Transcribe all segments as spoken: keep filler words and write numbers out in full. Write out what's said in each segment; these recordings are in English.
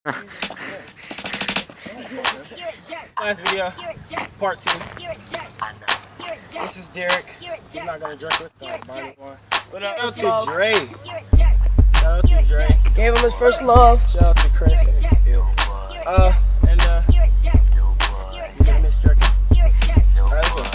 Last video, part two. This is Derek. He's not gonna drink with the body more. But uh, shout out to Dre. Shout out to Dre. Gave him his first love. Shout out to Chris. Uh, and uh, you're gonna miss jerking. Alright, let's go.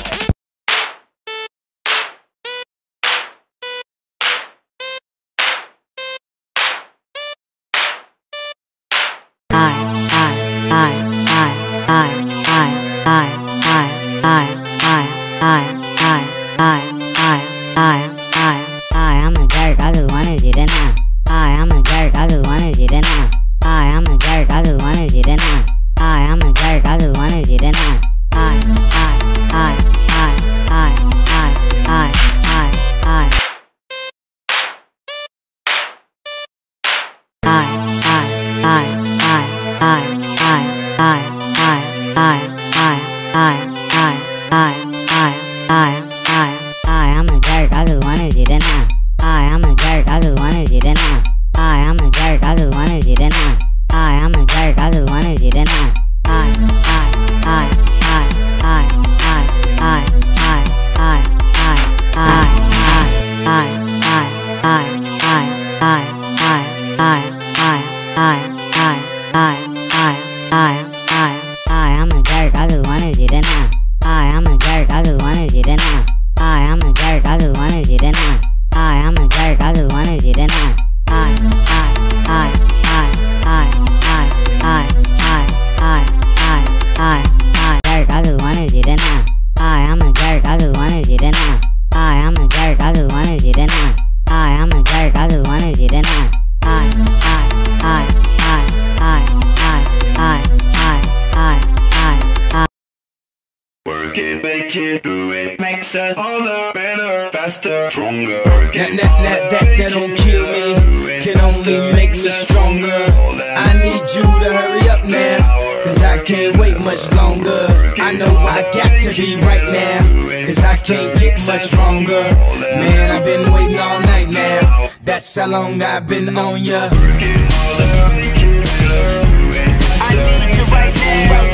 I'm a jerk, I just wanted you to know. I'm a jerk, I just wanted you to know. I'm a jerk, I just wanted you to know. I'm a jerk, I just wanted you to know. I, I, I, I, I, I, I, I, I'm a jerk, I just wanted you to know. I'm a jerk, I just wanted you to know. I'm a jerk, I just wanted you to know. I'm a jerk, I just wanted you to know. I, I, I, I, I, I, I, I, I, I, I, I'm a jerk, I just wanted you to know. I'm a jerk, I just wanted you to know. I'm a jerk, I just wanted you to know. I'm a jerk, I just wanted you to know. I, I, I, I, I, I, I, I, I, I, I, jerk, I just wanted you to know. I'm a jerk, I just wanted you to know. I'm a jerk, I just wanted you to know. I'm a jerk, I just wanted you to know. I, I, I, I, I, I, I, I, I, I. Work it, make it, do it, makes us harder, better, faster, stronger. That, that, that, that, that don't kill me, can only make me stronger. I need you to hurry up now, cause I can't wait much longer. I know I got to be right now, cause I can't get much longer. Man, I've been waiting all night now, that's how long I've been on ya. I need you right now.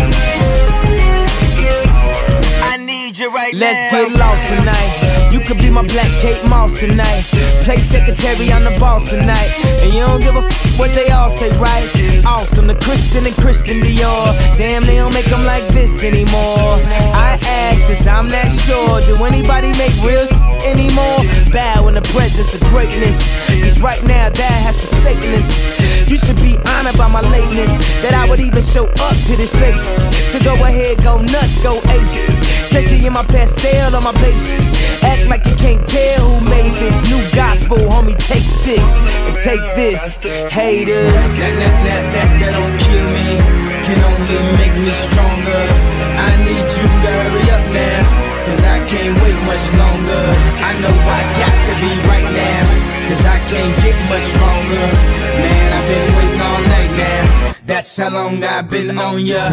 Right Let's now. Get lost tonight. You could be my black Kate Moss tonight. Play secretary, I'm the boss tonight. And you don't give a f what they all say, right? Awesome, the Christian and Christian Dior. Damn, they don't make them like this anymore. I ask, cause I'm not sure. Do anybody make real anymore? Bow in the presence of greatness, cause right now that has forsaken us. You should be honored by my lateness, that I would even show up to this place. So go ahead, go nuts, go ape. Especially in my pastel on my page. Act like you can't tell who made this new gospel, homie. Take six and take this, haters. That, that, that, that, that don't kill me, can only make me stronger. I need you to hurry up now, cause I can't wait much longer. I know I got to be right now, cause I can't get much longer. Man, I've been waiting all night now, that's how long I've been on ya.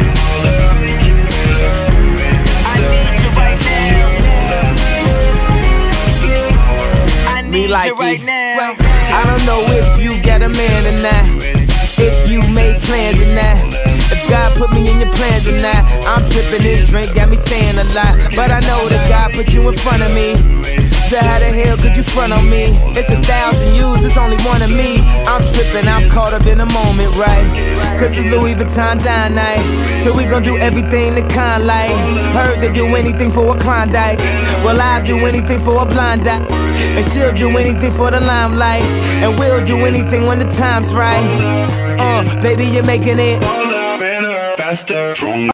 Me like right now. I don't know if you got a man or not, if you made plans or not, if God put me in your plans or not. I'm tripping, this drink got me saying a lot, but I know that God put you in front of me. So how the hell could you front on me? It's a thousand yous, it's only one of me. I'm tripping, I'm caught up in the moment, right? Cause it's Louis Vuitton dine night, so we gon' do everything the kind like. Heard they do anything for a Klondike, well I'll do anything for a blind eye. And she'll do anything for the limelight, and we'll do anything when the time's right. Uh, baby, you're making it Better, faster, stronger.